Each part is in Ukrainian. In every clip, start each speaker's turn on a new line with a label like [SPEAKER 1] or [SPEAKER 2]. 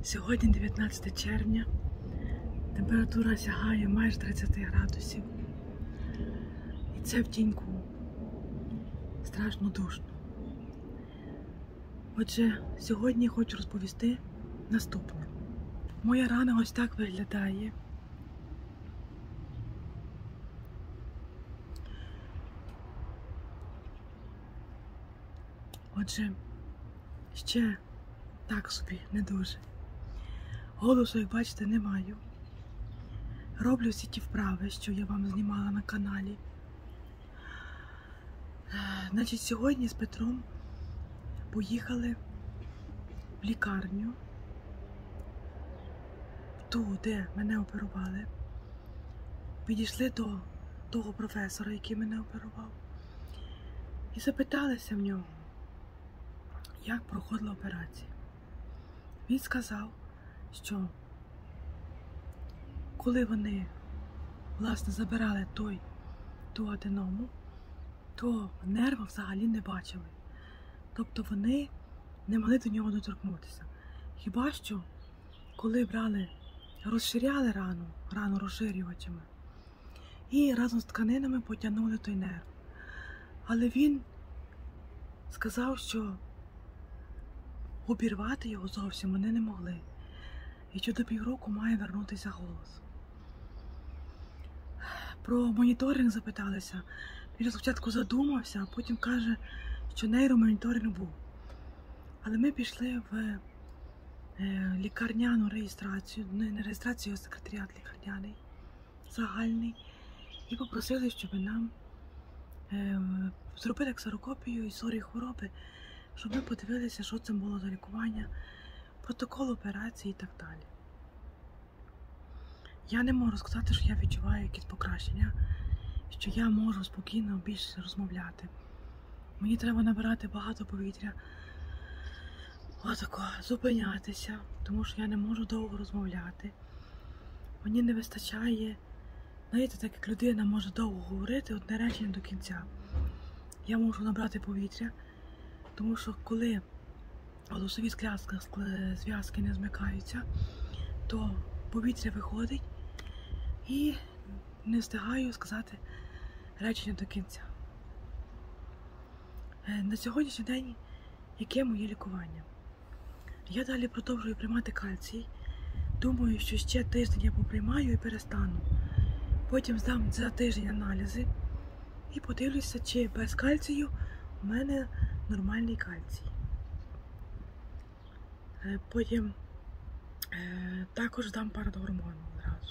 [SPEAKER 1] Сьогодні 19 червня, температура сягає майже 30 градусів. І це в тіньку страшно душно. Отже, сьогодні хочу розповісти наступне. Моя рана ось так виглядає. Отже, ще так собі, не дуже. Голосу, як бачите, не маю. Роблю всі ті вправи, що я вам знімала на каналі. Значить, сьогодні з Петром поїхали в лікарню, ту, де мене оперували. Підійшли до того професора, який мене оперував, і запиталися в нього, як проходила операція. Він сказав, що коли вони, власне, забирали ту аденому, то нерва взагалі не бачили. Тобто вони не могли до нього доторкнутися. Хіба що, коли брали, розширяли рану розширювачами, і разом з тканинами потягнули той нерв. Але він сказав, що обірвати його зовсім вони не могли. І що до півроку має вернутися голос. Про моніторинг запиталися. Він спочатку задумався, а потім каже, що нейромоніторинг був. Але ми пішли в лікарняну реєстрацію, не реєстрацію, а секретаріат лікарняний, загальний, і попросили, щоб нам зробили ксерокопію історії хвороби, щоб ми подивилися, що це було за лікування, протокол операції і так далі. Я не можу сказати, що я відчуваю якісь покращення, що я можу спокійно більше розмовляти. Мені треба набирати багато повітря, отако, зупинятися, тому що я не можу довго розмовляти. Мені не вистачає, знаєте, так як людина може довго говорити одне речення до кінця. Я можу набрати повітря, тому що коли голосові зв'язки не змикаються, то повітря виходить і не встигаю сказати речення до кінця. На сьогоднішній день яке моє лікування? Я далі продовжую приймати кальцій. Думаю, що ще тиждень я поприймаю і перестану. Потім здам за тиждень аналізи і подивлюся, чи без кальцію у мене нормальний кальцій. Потім також дам парагормон одразу.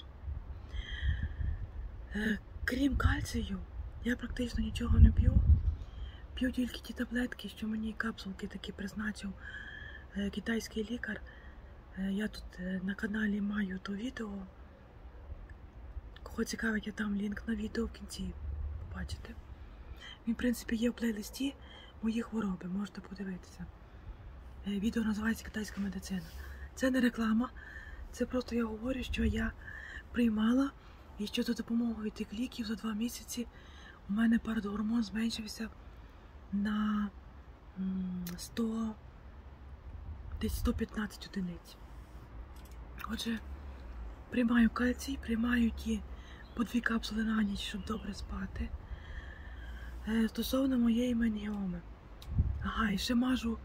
[SPEAKER 1] Крім кальцію, я практично нічого не п'ю. П'ю тільки ті таблетки, що мені капсулки такі призначив китайський лікар. Я тут на каналі маю то відео. Кого цікавить, я дам лінк на відео в кінці, побачите. Він, в принципі, є в плейлисті мої хвороби, можете подивитися. Відео називається «Китайська медицина». Це не реклама, це просто я говорю, що я приймала і що за допомогою тих ліків за 2 місяці у мене парагормон зменшився на 115 одиниць. Отже, приймаю кальцій, приймаю ті по 2 капсули на ніч, щоб добре спати. Стосовно моєї меніоми. Ага, і ще мажу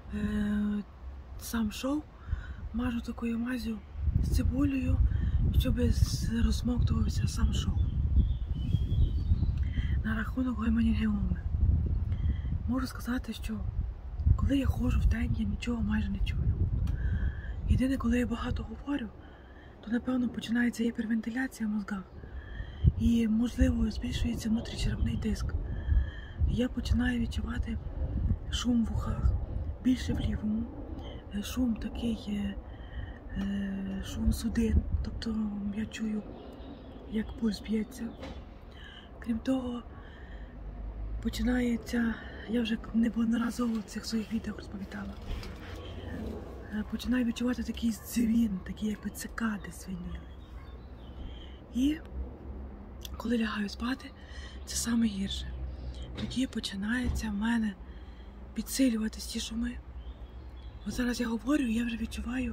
[SPEAKER 1] сам шов, мажу такою мазю з цибулею, щоб розсмоктувався сам шов. На рахунок гемангіоми. Можу сказати, що коли я ходжу в день, я нічого майже не чую. Єдине, коли я багато говорю, то, напевно, починається гіпервентиляція в мозгах. І, можливо, збільшується внутрішньочерепний тиск. І я починаю відчувати шум в ухах, більше в лівому. Шум такий, шум судин. Тобто я чую, як пульс б'ється. Крім того, починається, я вже неодноразово в цих своїх відео розповідала, починаю відчувати такий дзвін, такий якби цикади свиніли. І коли лягаю спати, це саме гірше. Тоді починається в мене підсилюватись ті шуми. От зараз я говорю, і я вже відчуваю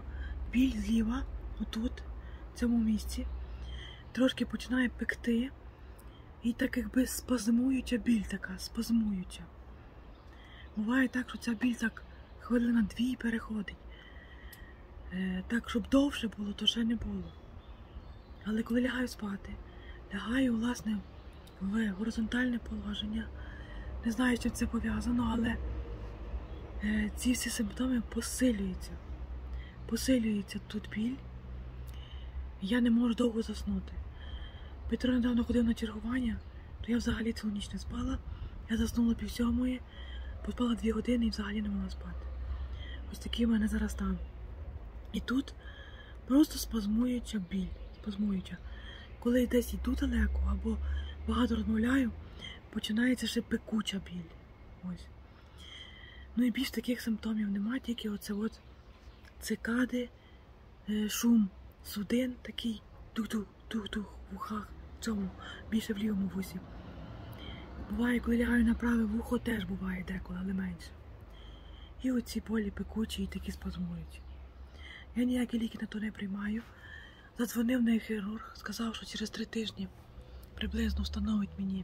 [SPEAKER 1] біль зліва, отут, в цьому місці. Трошки починає пекти. І так якби спазмуюча біль така, спазмуюча. Буває так, що ця біль так хвилина-дві переходить. Так, щоб довше було, то ще не було. Але коли лягаю спати, лягаю, власне, в горизонтальне положення. Не знаю, з чим це пов'язано, але ці всі симптоми посилюються. Посилюється тут біль. Я не можу довго заснути. Петро недавно ходив на чергування, то я взагалі цілу ніч не спала. Я заснула 6:30, поспала 2 години і взагалі не могла спати. Ось такий в мене зараз стан. І тут просто спазмуюча біль. Спазмуюча. Коли десь йду далеко або багато розмовляю, починається ще пекуча біль. Ось. Ну і більш таких симптомів немає, тільки оце от цикади, шум судин такий, тух-тух в ухах, в цьому, більше в лівому вусі. Буває, коли лягаю на праве вухо, теж буває деколи, але менше. І оці болі пекучі і такі спазмують. Я ніякі ліки на то не приймаю. Задзвонив нейрохірург, сказав, що через 3 тижні приблизно встановить мені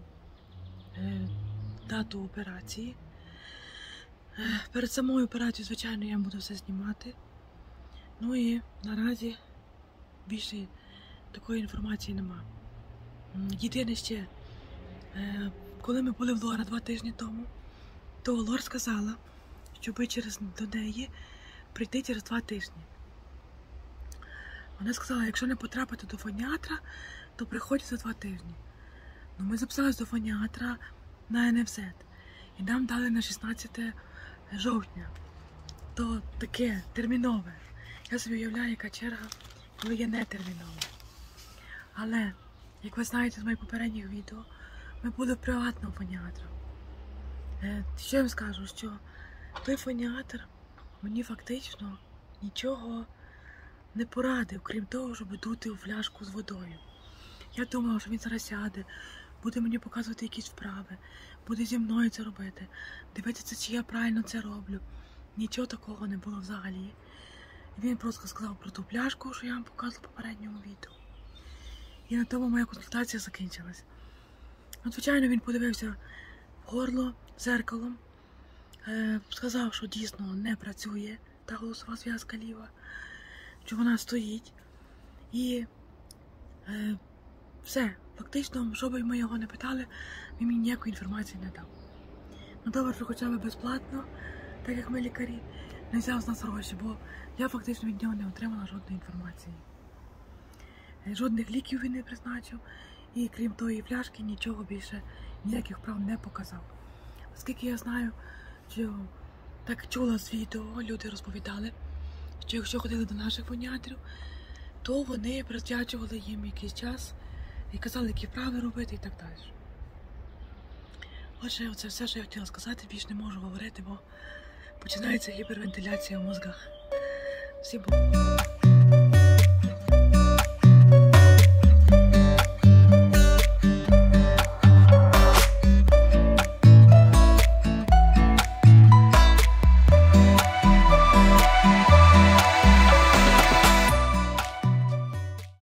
[SPEAKER 1] дату операції. Перед самою операцією, звичайно, я буду все знімати. Ну і наразі більше такої інформації нема. Єдине ще, коли ми були в Лора 2 тижні тому, то Лор сказала, щоб до неї прийти через 2 тижні. Вона сказала, якщо не потрапити до фоніатра, то приходь за 2 тижні. Ну, ми записалися до фоніатра на НФЗ. І нам дали на 16 жовтня. То таке термінове. Я собі уявляю, яка черга, коли є не термінове. Але, як ви знаєте з моїх попередніх відео, ми були в приватному фоніатрі. Що я вам скажу, що той фоніатр мені фактично нічого не порадив, крім того, щоб дути у фляжку з водою. Я думала, що він зараз сяде, буде мені показувати якісь вправи, буде зі мною це робити, дивитися, чи я правильно це роблю. Нічого такого не було взагалі. Він просто сказав про ту пляшку, що я вам показувала в попередньому відео. І на тому моя консультація закінчилась. Ну, звичайно, він подивився в горло зеркалом, сказав, що дійсно не працює та голосова зв'язка ліва, що вона стоїть. І все. Фактично, що би ми його не питали, він мені ніякої інформації не дав. Ну добре, що хоча б безплатно, так як ми лікарі, не взяв з нас гроші, бо я фактично від нього не отримала жодної інформації. Жодних ліків він не призначив, і крім тої пляшки нічого більше, ніяких вправ не показав. Оскільки я знаю, що так чула з відео, люди розповідали, що якщо ходили до наших фоніатрів, то вони присвячували їм якийсь час і казали, які вправи робити і так далі. Отже, це все, що я хотіла сказати, більше не можу говорити, бо починається гіпервентиляція в мозгах. Всім бу.